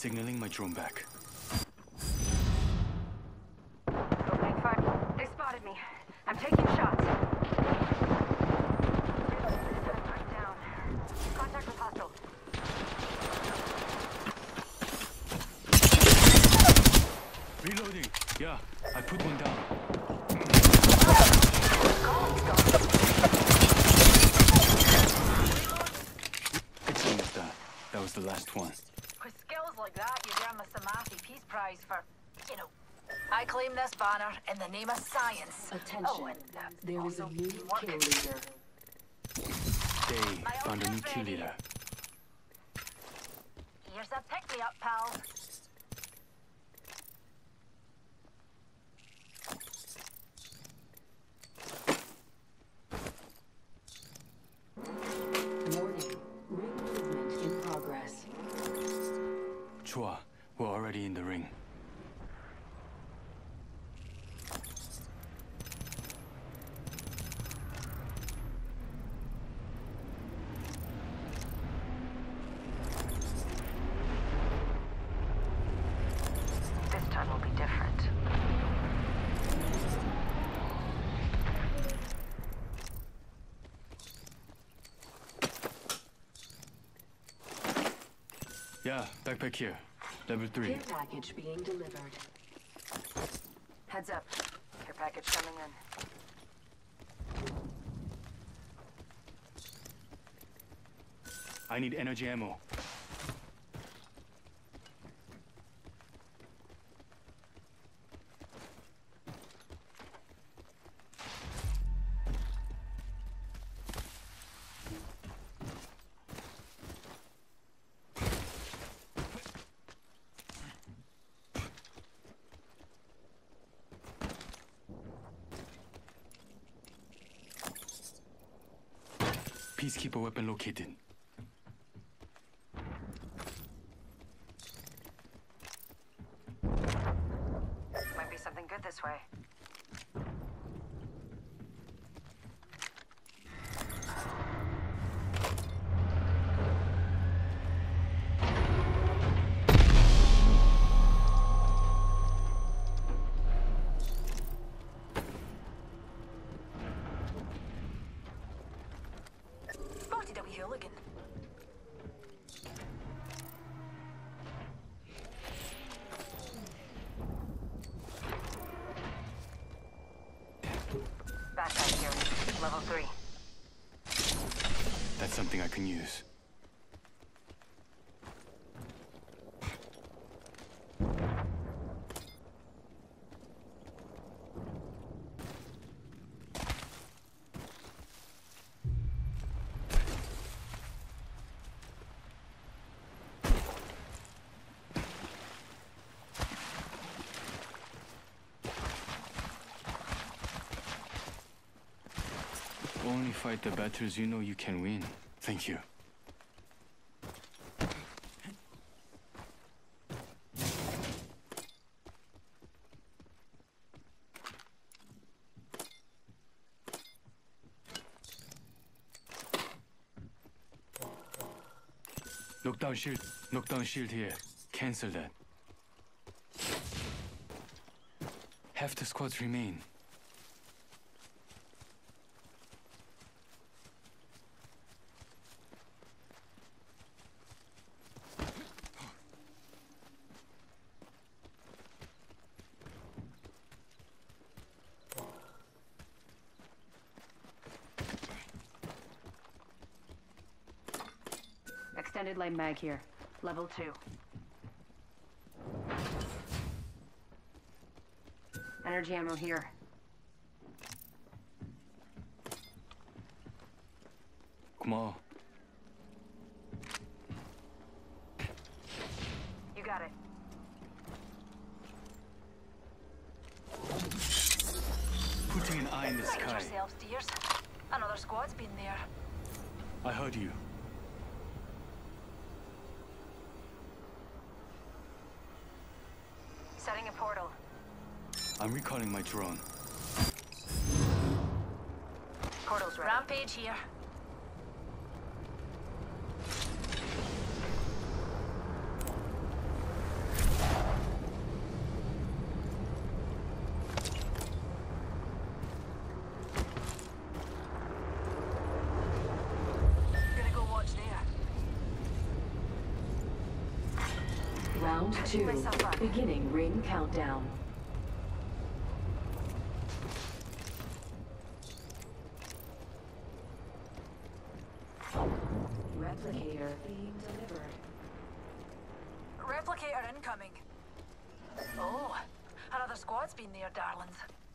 Signaling my drone back. Opening fire. They spotted me. I'm taking shots. I'm down. Contact with hostile. Reloading. Yeah, I put one down. Good thing that was the last one. With skills like that, you'd earn the Samathi Peace Prize for, you know. I claim this banner in the name of science. Attention. Oh, and There is a new kill leader. They found a new kill leader. Here's a pick-me-up, pal. Warning. Ring movement in progress. Chua, we're already in the ring. This time will be different. Yeah, backpack here. Level 3. Care package being delivered. Heads up. Care package coming in. I need energy ammo. Peacekeeper weapon located. Might be something good this way. Spotted a wee hooligan. Backpack here. Level 3. That's something I can use. Only fight the battles you know you can win. Thank you. Knockdown shield here. Cancel that. Half the squads remain. Extended light mag here. Level 2. Energy ammo here. 고마워. You got it. Putting an eye in the Brace sky. yourselves, dears. Another squad's been there. I heard you. Setting a portal. I'm recalling my drone. Portal's ready. Rampage here. Round 2. myself up. Beginning ring countdown. Replicator being delivered. Replicator incoming. Oh, another squad's been there, darlings.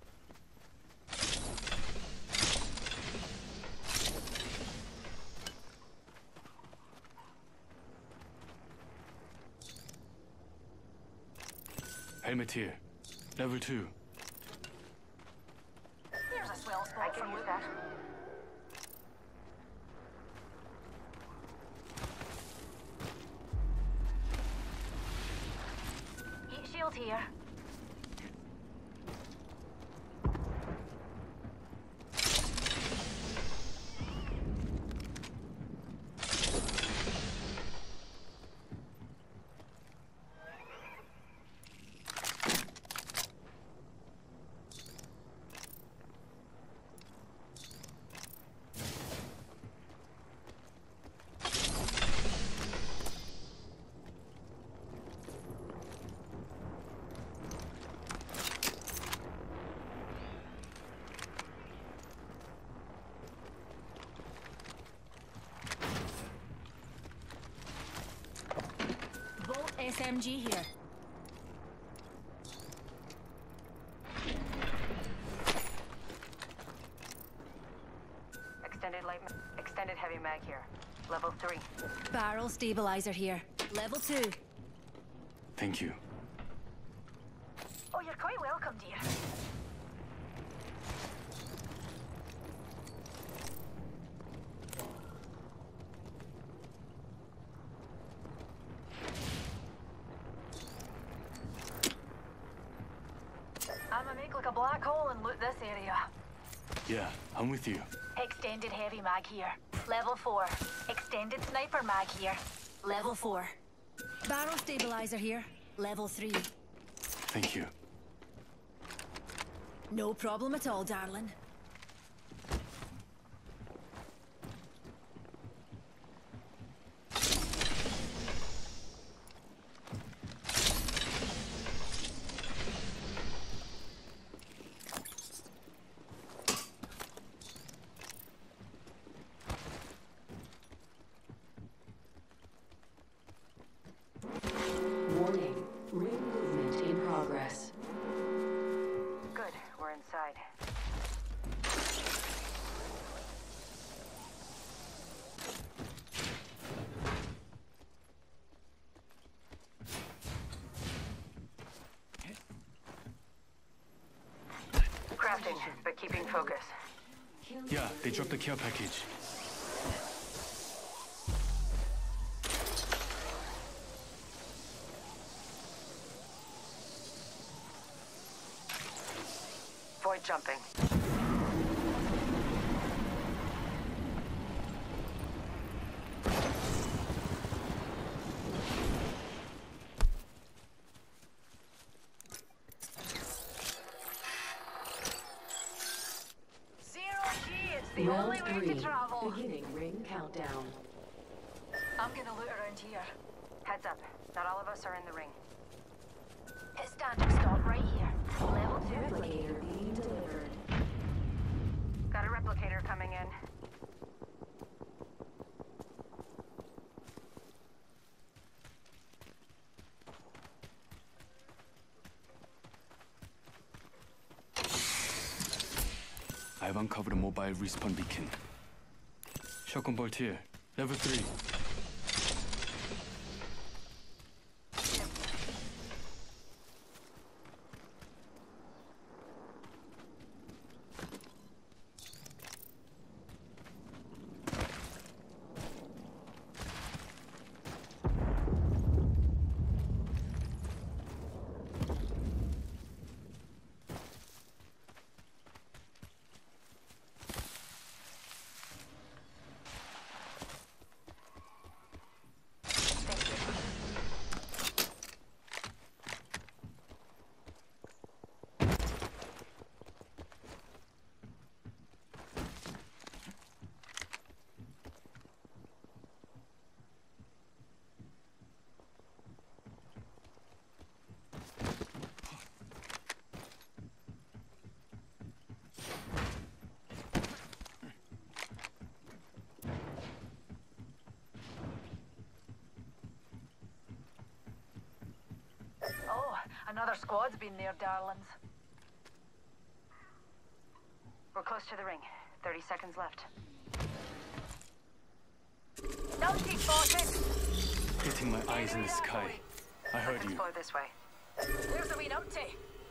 Helmet here. Level 2. Here's a swell spot for loot. That. Heat shield here. SMG here. Extended heavy mag here. Level 3. Barrel stabilizer here. Level 2. Thank you. Oh, you're quite welcome, dear. I'ma make like a black hole and loot this area. Yeah, I'm with you. Extended heavy mag here. Level 4. Extended sniper mag here. Level 4. Barrel stabilizer here. Level 3. Thank you. No problem at all, darling. Warning. Ring movement in progress. Good, we're inside. Crafting, but keeping focus. Yeah, they dropped the care package. Void jumping. The Round only way 3. to travel. Beginning ring countdown. I'm gonna loot around here. Heads up. Not all of us are in the ring. Hit standard stop right here. Level 2. Replicator being delivered. Got a replicator coming in. I've uncovered a mobile respawn beacon. Shotgun bolt here. Level 3. Another squad's been there, darlings. We're close to the ring. 30 seconds left. Numpty spotted! Hitting my eyes in the sky. I heard Let's you. go this way. There's the wee numpty.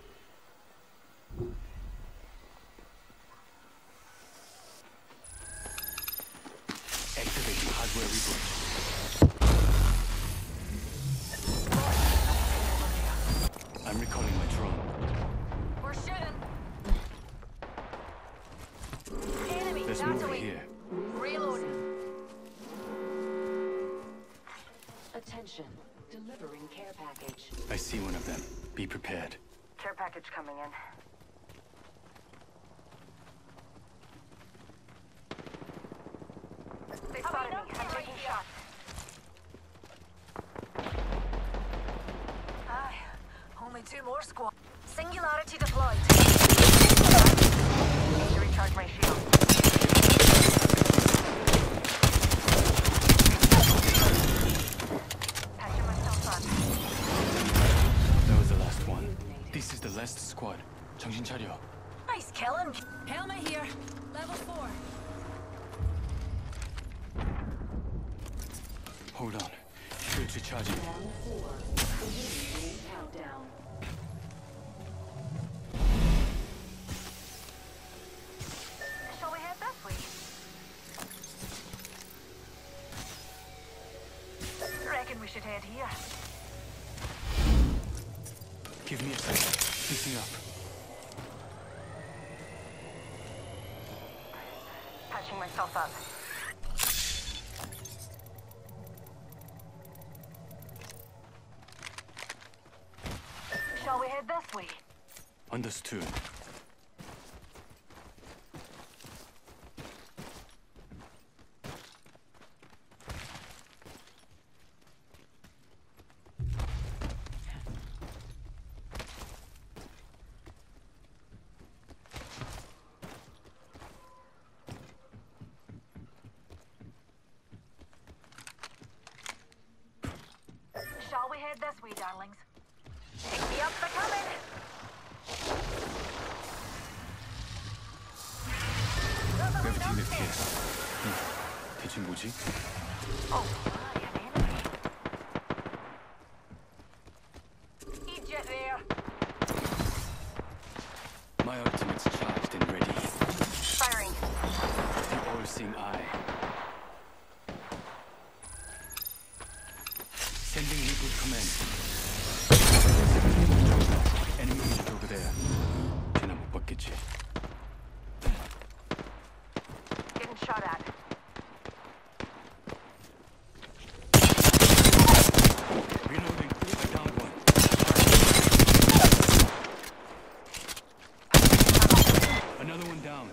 Activating hardware reboot. I'm recalling my drone. We're shooting. Enemy, Let's that's move away. here. Reloading. Attention. Delivering care package. I see one of them. Be prepared. Care package coming in. They spotted me. I'm taking shots. Aye. Only 2 more squad. Singularity deployed. Need to recharge my shield. Patching myself up. That was the last one. This is the last squad. 정신 차려. Nice killing. Helmet here. Level 4. Hold on. Shields recharging. Round 4. Initiating countdown. Shall we head this way? Reckon we should head here. Give me a second. Fixing up. Patching myself up. Shall we head this way? Understood. Shall we head this way, darlings? Pick me up, they're coming! We have a team of kids. 대체 뭐지? Oh, an enemy. Egypt there. My ultimate's charged and ready. Firing. The all-seeing eye. Sending reboot command. Enemy unit over there. 쟤는 못 봤겠지. Getting shot at. Reloading. I downed one. Another one down.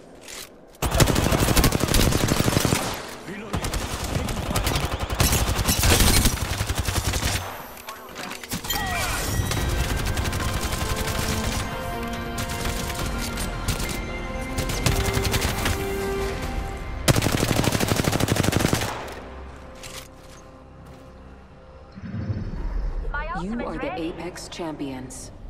Reloading. Taking fire. My You ultimate's are the ready. Apex champions.